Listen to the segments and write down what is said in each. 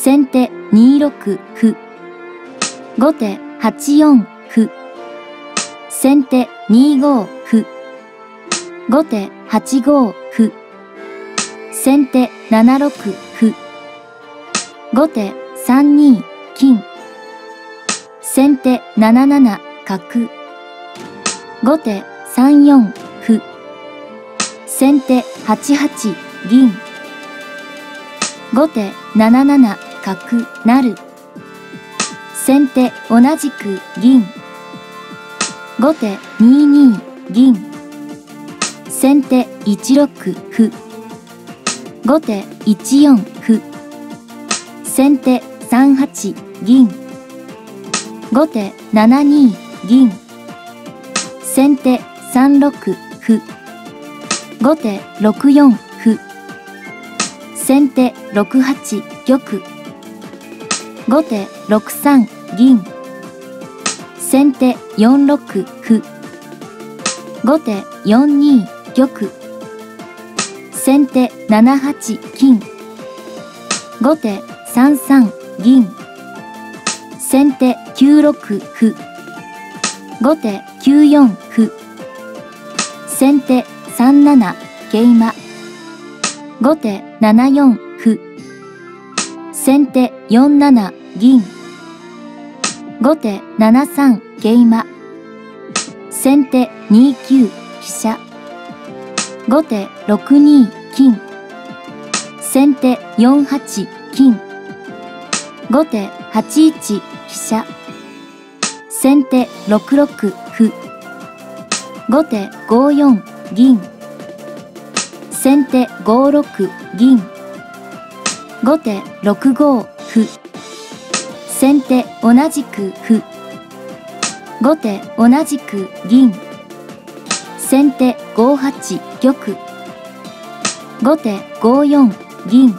先手2六歩。後手8四歩。先手2五歩。後手8五歩。先手7六歩。後手3二金。先手7七角。後手3四歩。先手8八銀。後手7七角成。先手同じく銀。後手2二銀。先手1六歩。後手1四歩。先手3八銀。後手7二銀。先手3六歩。後手6四歩。先手6八玉。後手6三銀。先手4六歩。後手4二玉。先手7八金。後手3三銀。先手9六歩。後手9四歩。先手3七桂馬。後手7四歩。先手4七銀。後手7三桂馬。先手2九飛車。後手6二金。先手4八金。後手8一飛車。先手6六歩。後手5四銀。先手5六銀。後手6五歩。先手同じく歩。後手同じく銀。先手5八玉。後手5四銀。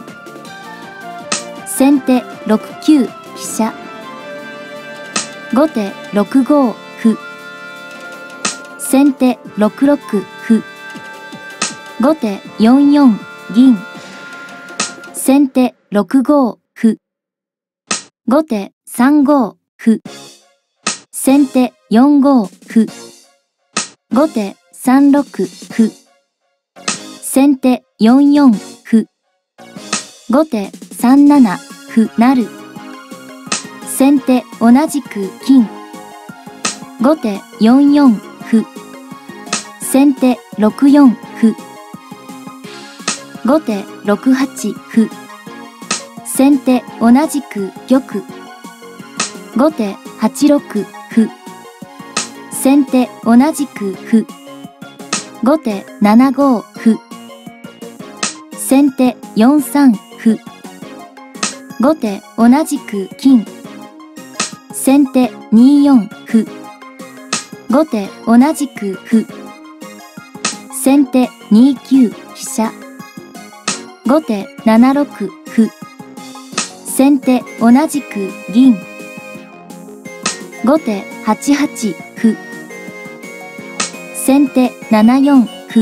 先手6九飛車。後手6五歩。先手6六歩。後手4四銀。先手6五歩。後手3五歩。先手4五歩。後手3六歩。先手4四歩。後手3七歩成。先手同じく金。後手4四歩。先手6四歩。後手6八歩。先手同じく玉。後手8六歩。先手同じく歩。後手7五歩。先手4三歩。後手同じく金。先手2四歩。後手同じく歩。先手2九飛車。後手7六歩。先手同じく銀。後手8八歩。先手7四歩。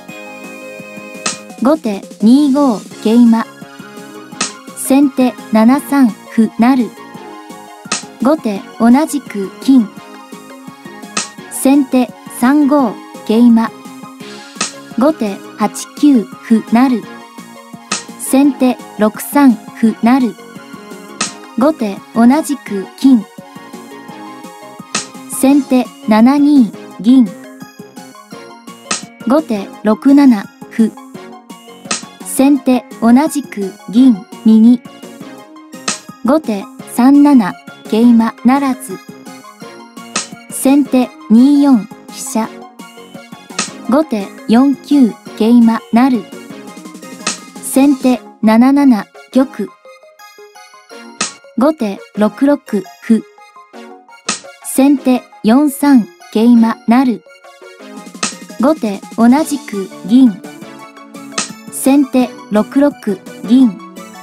後手2五桂馬。先手7三歩成。後手同じく金。先手3五桂馬。後手8九歩成。先手6三歩成。後手同じく金。先手7二銀。後手6七歩。先手同じく銀右。後手3七桂馬ならず。先手2四飛車。後手4九桂馬成。先手7七玉。後手6六歩。先手4三桂馬成。後手同じく銀。先手6六銀。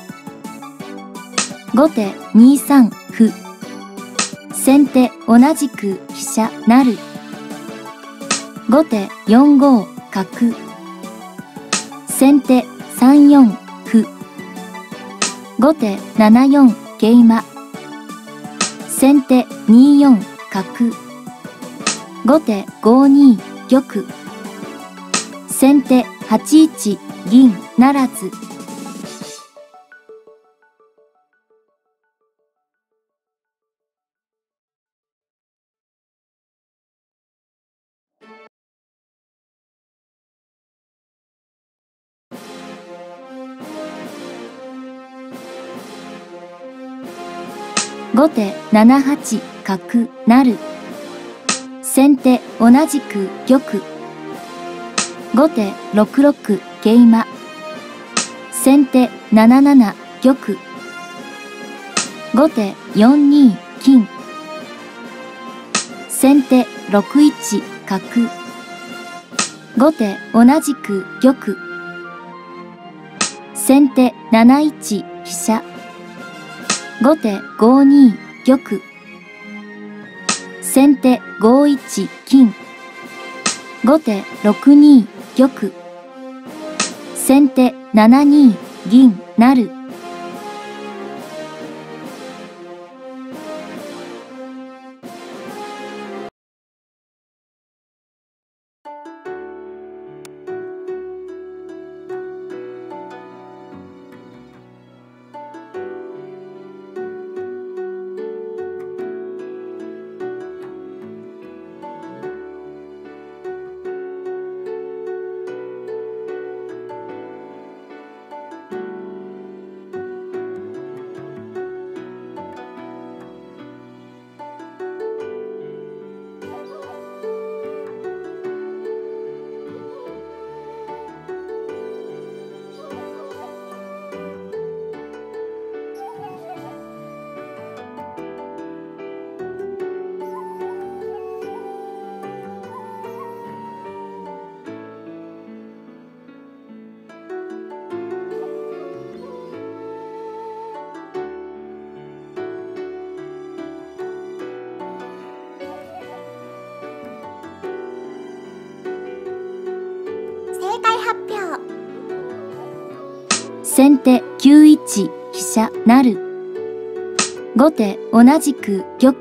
後手2三歩。先手同じく飛車成。後手4五角。先手3四歩。 後手7四桂馬。先手2四角。後手5二玉。先手8一銀不成。後手7八角成。先手同じく玉。後手6六桂馬。先手7七玉。後手4二金。先手6一角。後手同じく玉。先手7一飛車。後手5二玉。先手5一金。後手6二玉。先手7二銀成。 正解発表。 先手9一飛車成。後手同じく玉。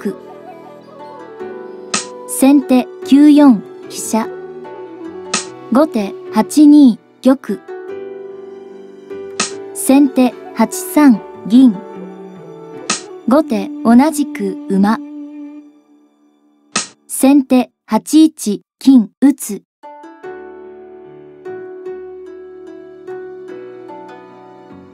先手9四飛車。後手8二玉。先手8三銀。後手同じく馬。先手8一金打つ。